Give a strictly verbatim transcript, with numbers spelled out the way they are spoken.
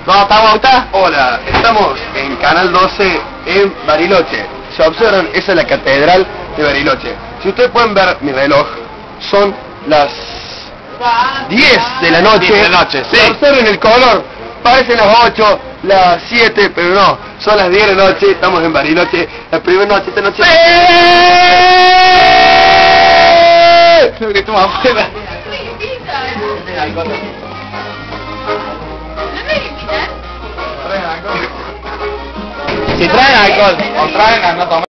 ¿Cómo estamos, Octa? Hola, estamos en Canal doce en Bariloche. Se observan, esa es la catedral de Bariloche. Si ustedes pueden ver mi reloj, son las diez de la noche. diez de la noche, sí. Observen el color, parecen las ocho, las siete, pero no, son las diez de la noche, estamos en Bariloche, la primera noche, esta noche... Creo que tu mamá... Si traen alcohol o traen a no tomar.